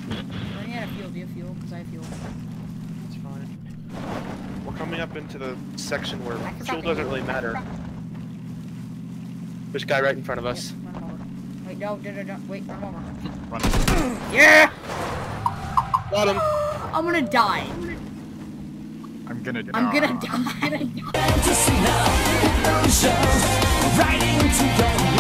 Running out of fuel. Do you have fuel? Because I have fuel. It's fine. We're coming up into the section where fuel doesn't really matter. There's a guy right in front of us. Yep, run him over. Wait, no, wait, run him over. Run. Yeah! Got him! I'm gonna die. I'm gonna die. I'm gonna die. To see the illusion, right into your